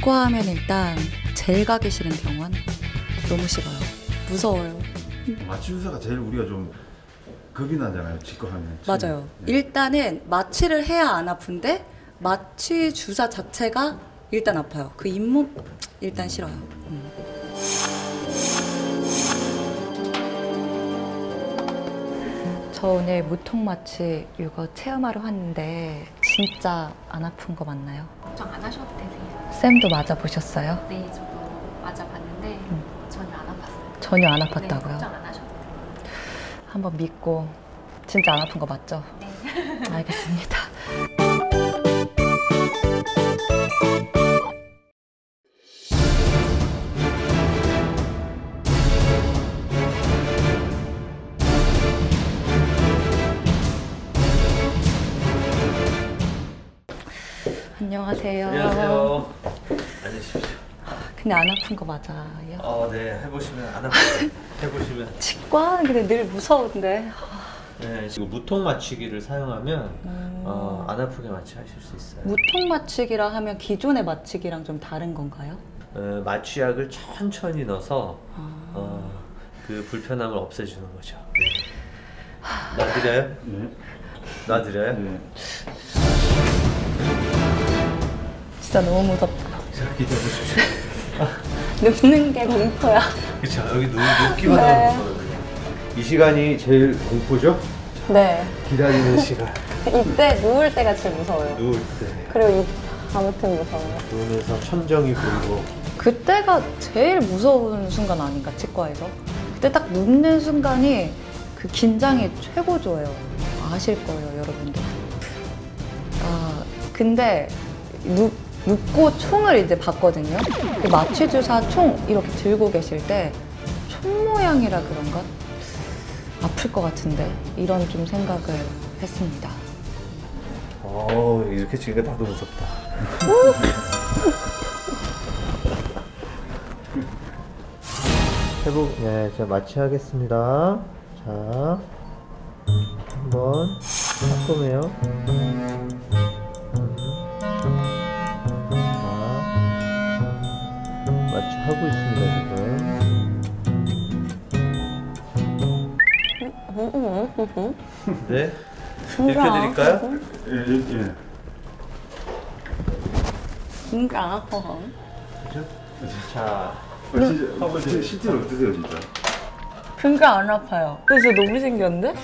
치과하면 일단 제일 가기 싫은 병원. 너무 싫어요. 무서워요. 마취 주사가 제일 우리가 좀 겁이 나잖아요. 치과하면. 맞아요. 네. 일단은 마취를 해야 안 아픈데 마취 주사 자체가 일단 아파요. 그 잇몸 일단 싫어요. 저 오늘 무통 마취 이거 체험하러 왔는데 진짜 안 아픈 거 맞나요? 걱정 안 하셔도 되세요. 쌤도 맞아보셨어요? 네, 저도 맞아봤는데 전혀 안 아팠어요. 전혀 안 네, 아팠다고요? 걱정 안 하셔도 돼요. 한번 믿고 진짜 안 아픈 거 맞죠? 네. 알겠습니다. 안녕하세요. 안녕하세요. 앉으십시오. 근데 안 아픈 거 맞아요? 네, 해보시면 안 아파요. 해보시면. 치과? 근데 늘 무서운데. 네, 지금 무통 마취기를 사용하면 안 아프게 마취하실 수 있어요. 무통 마취기라 하면 기존의 마취기랑 좀 다른 건가요? 마취약을 천천히 넣어서 그 불편함을 없애주는 거죠. 놔드려요? 네. 놔드려요? 네. 진짜 너무 무섭다. 자, 기다려주십시오. 눕는 게 공포야. 그쵸, 여기 눕기만 네. 하면 무서워요. 이 시간이 제일 공포죠? 네. 기다리는 시간. 이때 누울 때가 제일 무서워요. 누울 때. 그리고 아무튼 무서워요. 누우면서 천정이 보이고. 그때가 제일 무서운 순간 아닌가, 치과에서? 그때 딱 눕는 순간이 그 긴장이 최고조예요. 아실 거예요, 여러분들. 근데 눕고 총을 이제 봤거든요. 그 마취주사 총 이렇게 들고 계실 때 총 모양이라 그런가? 아플 것 같은데 이런 좀 생각을 했습니다. 이렇게 지니까 나도 무섭다. 네, 자 마취하겠습니다. 자, 한번 바꾸네요. 자, 마취하고 있습니다 지금. 네, 읽혀드릴까요? 예. 진짜 안 아파. 자, 진짜 실제로 어떠세요, 진짜? 진짜 안 아파요. 근데 진짜 너무 신기한데?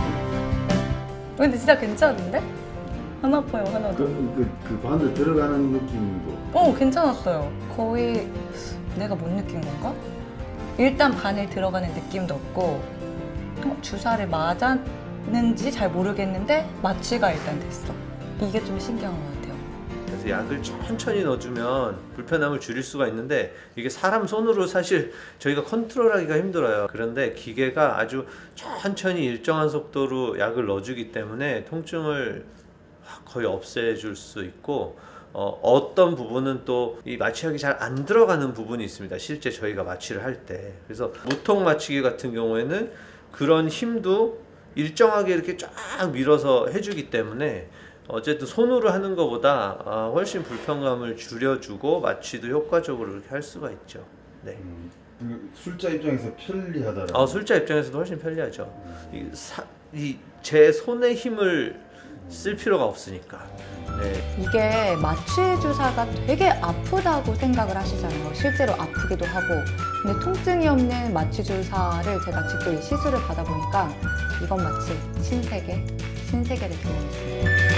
근데 진짜 괜찮은데? 안 아파요, 하나도. 그 반대 들어가는 느낌도. 괜찮았어요. 거의 내가 못 느낀 건가? 일단 바늘 들어가는 느낌도 없고 주사를 맞았는지 잘 모르겠는데 마취가 일단 됐어. 이게 좀 신기한 것 같아요. 그래서 약을 천천히 넣어주면 불편함을 줄일 수가 있는데 이게 사람 손으로 사실 저희가 컨트롤하기가 힘들어요. 그런데 기계가 아주 천천히 일정한 속도로 약을 넣어주기 때문에 통증을 거의 없애줄 수 있고 어떤 부분은 또 이 마취약이 잘 안 들어가는 부분이 있습니다. 실제 저희가 마취를 할 때. 그래서 무통 마취기 같은 경우에는 그런 힘도 일정하게 이렇게 쫙 밀어서 해주기 때문에 어쨌든 손으로 하는 것보다 훨씬 불편감을 줄여주고 마취도 효과적으로 이렇게 할 수가 있죠. 네. 술자 입장에서 편리하더라고요. 술자 입장에서도 훨씬 편리하죠. 제 손의 힘을 쓸 필요가 없으니까. 네. 이게 마취 주사가 되게 아프다고 생각을 하시잖아요. 실제로 아프기도 하고. 근데 통증이 없는 마취 주사를 제가 직접 이 시술을 받아보니까 이건 마치 신세계를 경험했어요.